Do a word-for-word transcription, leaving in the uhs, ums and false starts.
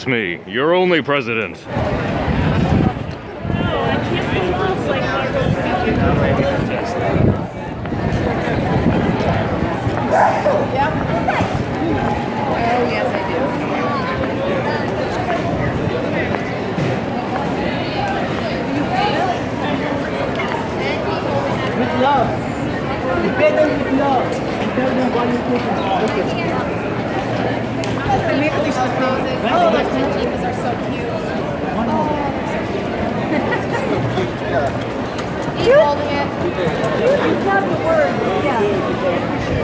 Vote me. You're only president. Love. Better with love. Better than one you put in the Maple Leaf poses. Oh, the Chivas are so cute. Oh, Are you holding it? It's not the word. Yeah.